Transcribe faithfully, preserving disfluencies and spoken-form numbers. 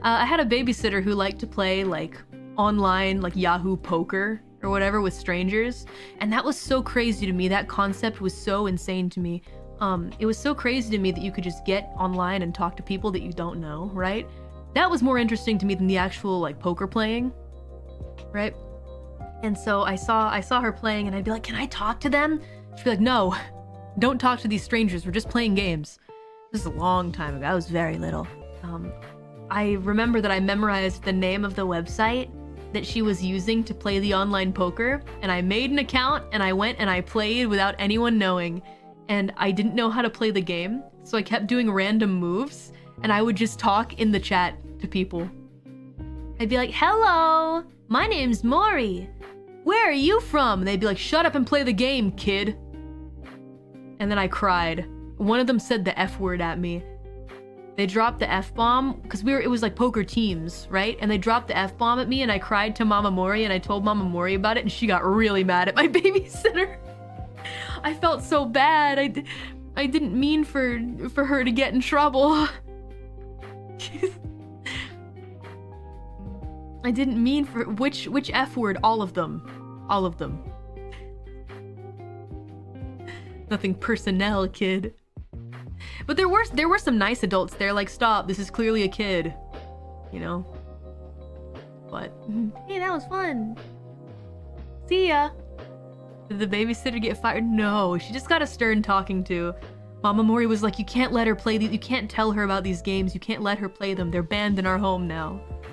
Uh, I had a babysitter who liked to play like online, like Yahoo Poker or whatever with strangers, and that was so crazy to me. That concept was so insane to me. Um, it was so crazy to me that you could just get online and talk to people that you don't know, right? That was more interesting to me than the actual like poker playing, right? And so I saw I saw her playing, and I'd be like, "Can I talk to them?" She'd be like, "No, don't talk to these strangers. We're just playing games." This is a long time ago. I was very little. Um, I remember that I memorized the name of the website that she was using to play the online poker, and I made an account and I went and I played without anyone knowing, and I didn't know how to play the game, so I kept doing random moves, and I would just talk in the chat to people. I'd be like, "Hello, my name's Mori. Where are you from?" And they'd be like, "Shut up and play the game, kid." And then I cried. One of them said the F word at me. They dropped the F-bomb, because we were, it was like poker teams, right? And they dropped the F-bomb at me, and I cried to Mama Mori, and I told Mama Mori about it, and she got really mad at my babysitter. I felt so bad. I, I didn't mean for, for her to get in trouble. I didn't mean for, which, which F word? All of them. All of them. Nothing personnel, kid. But there were there were some nice adults there, like, "Stop, this is clearly a kid," you know. But hey, that was fun. See ya. Did the babysitter get fired? No, she just got a stern talking to. Mama Mori was like, "You can't let her play these. You can't tell her about these games. You can't let her play them. They're banned in our home now."